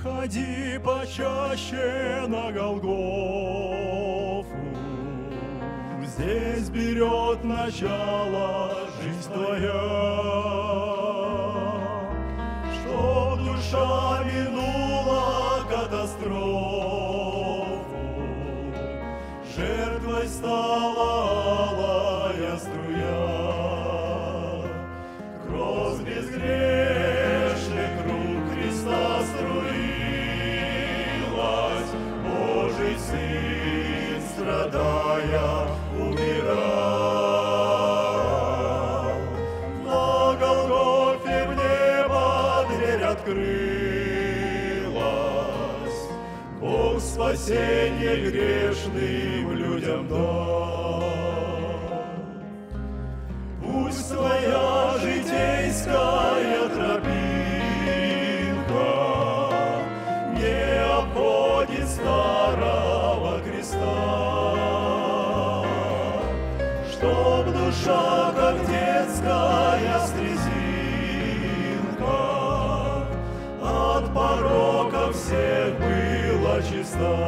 Приходи почаще на Голгофу, здесь берет начало жизнь твоя, чтоб душа минула катастрофу, жертвой стала алая струя, кровь безгрешных рук Христа струилась, Божий Сын, страдая, умирал. На Голгофе в небо дверь открылась, Бог спасение грешным людям дал. Пусть твоя житейская тропинка не обходит старого креста, чтоб душа, как детская слезинка, от порока всех была чиста.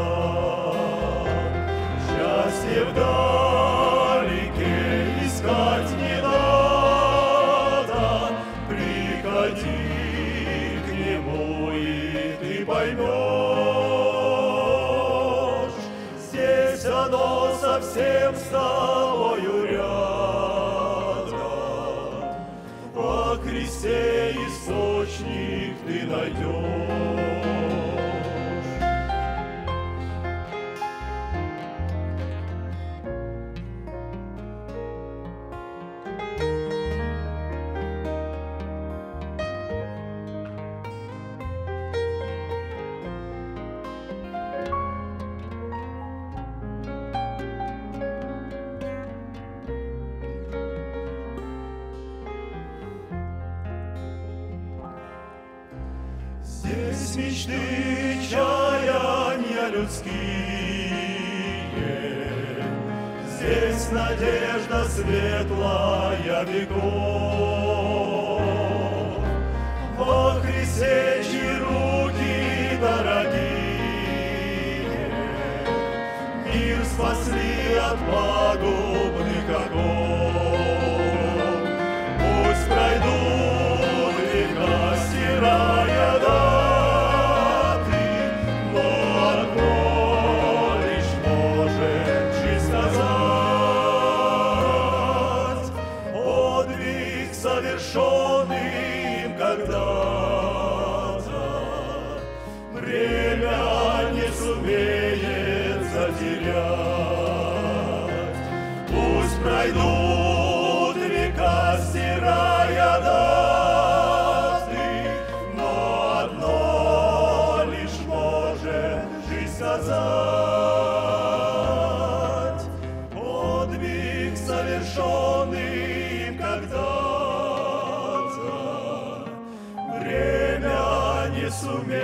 Счастье вдалеке искать не надо, приходи к нему, и ты поймешь, здесь оно совсем с тобою рядом, во Христе источник ты найдешь. Здесь мечты, чаяния людские, здесь надежда светлая веков. Во Христе, чьи руки дорогие, мир спасли от пагубных оков. Пусть пройдут века, стирая даты, но одно лишь может жизнь сказать. Подвиг, совершенный им когда-то, время не сумеет затерять. Пусть пройдут века, стирая даты, но одно лишь может жизнь сказать. Подвиг, совершенный им когда-то, время не сумеет